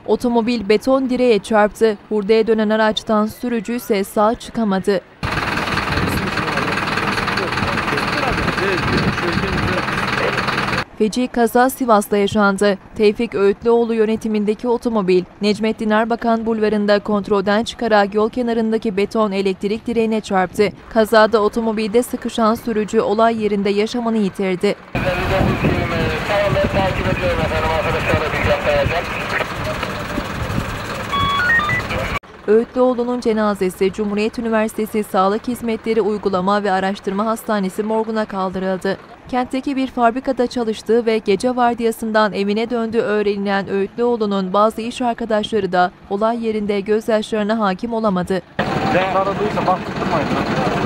Otomobil beton direğe çarptı. Hurdaya dönen araçtan sürücü ise sağ çıkamadı. Feci kaza Sivas'ta yaşandı. Tevfik Öğütlüoğlu yönetimindeki otomobil, Necmettin Erbakan Bulvarı'nda kontrolden çıkarak yol kenarındaki beton elektrik direğine çarptı. Kazada otomobilde sıkışan sürücü olay yerinde yaşamını yitirdi. Öğütlüoğlu'nun cenazesi Cumhuriyet Üniversitesi Sağlık Hizmetleri Uygulama ve Araştırma Hastanesi morguna kaldırıldı. Kentteki bir fabrikada çalıştığı ve gece vardiyasından evine döndüğü öğrenilen Öğütlüoğlu'nun bazı iş arkadaşları da olay yerinde gözyaşlarına hakim olamadı. Aradıysa baktırmayın.